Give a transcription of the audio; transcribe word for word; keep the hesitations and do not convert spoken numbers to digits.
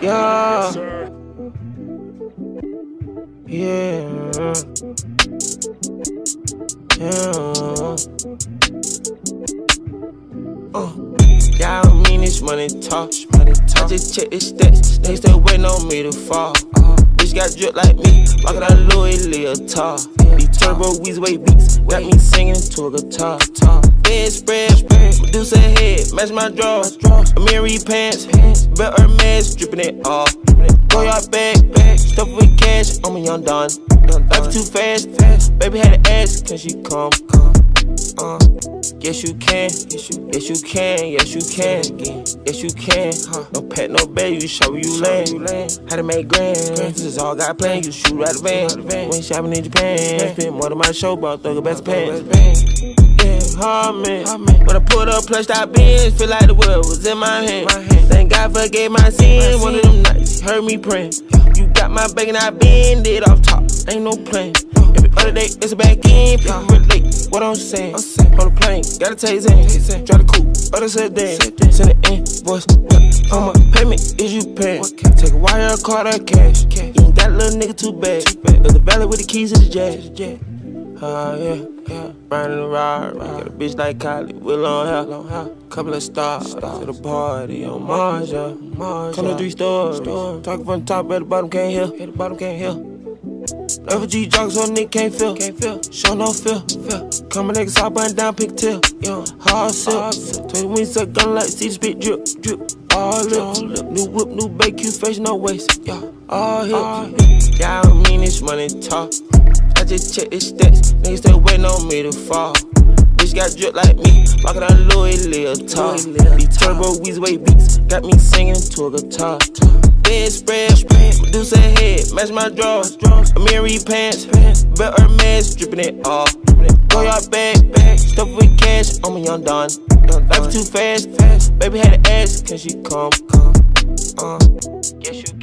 Yeah. Yeah. Yeah. Uh. Y'all mean this money talk. Money talk. I just check the stats. They still waiting on me to fall. Uh. Bitch got drip like me. Walking out Louis Leotard. These turbo Weezway beats got me singing to a guitar. Bed spread, Medusa head, match my drawers. Amiri pants, belt Hermes, dripping it off. Go yard bag, stuff with cash, I'm a young Don. Life too fast, baby had to ask, can she come? Uh, yes you can, yes you, yes you can, yes you can, yes you can. No pet, no bed, you show you land. How to make grand, this is all got planned. You shoot out the van, went shopping in Japan. Spent more than my show, bought thug a best pants. Yeah, hard man. When I pulled up, plush out bins, feel like the world was in my hand. Thank God forgave my sin. One of them nights, you heard me praying. You got my bag and I bend it off top. Ain't no plan. Every other day, it's a back end. People relate what I'm saying. On the plane, got a taste in. Try to coupe, other sedan. Send an invoice. On my payment, is you paying? Take a wire, card, or cash. You ain't got a little nigga too bad. There's the valley with the keys to the jazz. Uh, yeah, yeah. Riding the ride, got a bitch like Kylie, Will on her. Couple of stars, to the party on Mars, yeah. Come to three stores, talking from the top, at the bottom can't hear. At the bottom can't hear. F G joggers on Nick can't feel, can't feel. Show no feel, feel. Coming niggas out, button down, pigtail. Yeah, hard silk. Twenty wings suck gun like see the spit drip, drip. All lips, new whip, new bake, you face no waist. Yeah, all hips. Y'all mean this money talk. I just check the stats, niggas still waiting on me to fall. Bitch got drip like me, walking out Louis Leotard. These turbo Weezway beats got me singing to a guitar. Bed spread, Medusa head, match my drawers. Amiri pants, belt Hermes, dripping it off. Go yard bag, stuff with cash, I'm a young Don. Life too fast, baby had to ask, can she come? Uh, yes you can.